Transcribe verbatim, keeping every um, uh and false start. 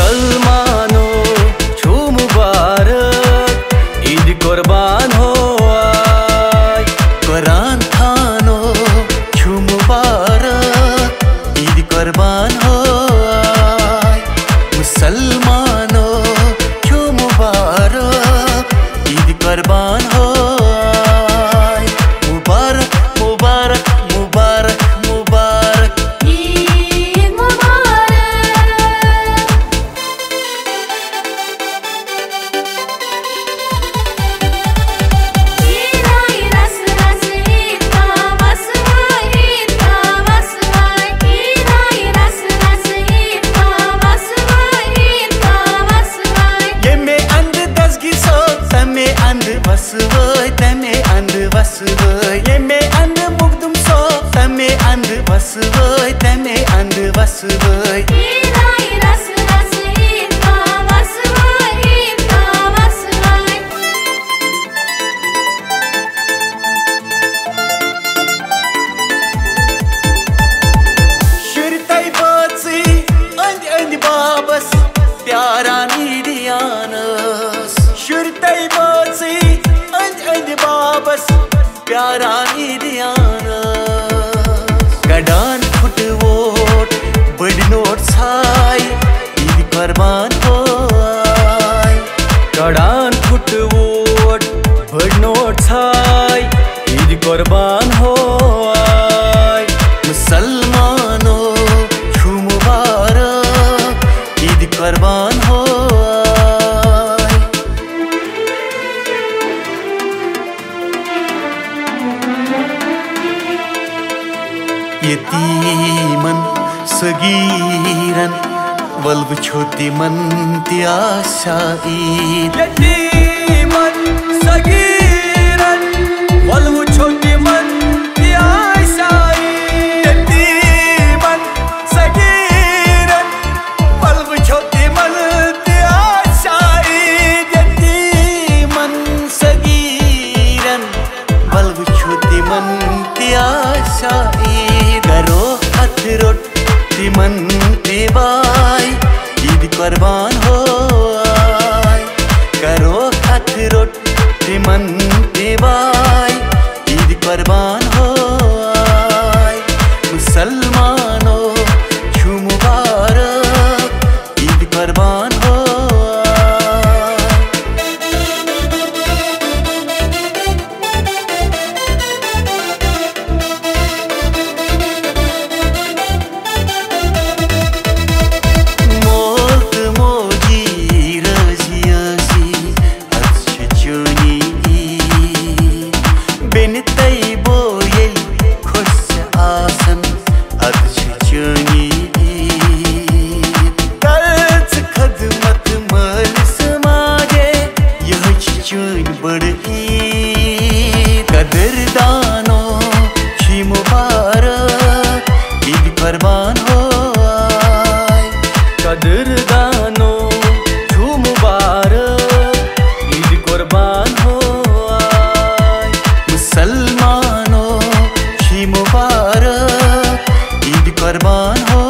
मुसलमानों छू मुबारक ईद कुर्बान हो आय। कुरान थानो छू मुबारक ईद कुर्बान हो आय। मुसलमानों छू मुबारक ईद कुर्बान हो आय। मुबारक मुबारक मुबारक मुबारक ईद मुबारक। ईद आई रस रस ईद का वसवा ईद का वसवा। ईद आई रस रस ईद का वसवा ईद का वसवा। येमे अंद दसगी सो तमे अंद वसवय तमे अंद वसवय। येमे अंद मुग्दुम सो तमे अंद वसवय तमे अंद वसवय। ईद आई रस रस ईद का वसवा ईद का वसवा। शुरतै बाची अंद अंद बाबस प्यारान ईदियानस। शुरतै बाची अंद अंद बाबस प्यारान ईदियानस। गडान फुटवोट बड़ी नोट छाय ईद कुर्बान हो आय। गडान फुटवोट बड़ी नोट छाय ईद कुर्बान हो आय। मुसलमानों छू मुबारक ईद कुर्बान हो आय। यतीमन सगीरन वल वुछो तिमन ते आशा ईद। यतीमन सगीरन वल वुछो तिमन ते आशा ईद। यतीमन सगीरन वल वुछो तिमन ते आशा ईद। यतीमन सगीरन वल वुछो तिमन ते आशा ईद। करो हथ रोट तिमन ते बाय ईद कुर्बान हो आय। करो हथ रोट तिमन ते बाय ईद कुर्बान हो आय। मुसलमानों छू मुबारक ईद कुर्बान हो आय। मोल्त मोजी रजियसी अच्छ चुनी बेन तै बोयल खुश आसन अच्छ चुनी। कर्ज खदमत मल समाजे यह चुन बड़ ईद। कदरदानो छी मुबारक ईद कुर्बान हो आय। कदरदानो छू मुबारक ईद कुर्बान हो आय। मुसलमानों छी मुबारक ईद कुर्बान हो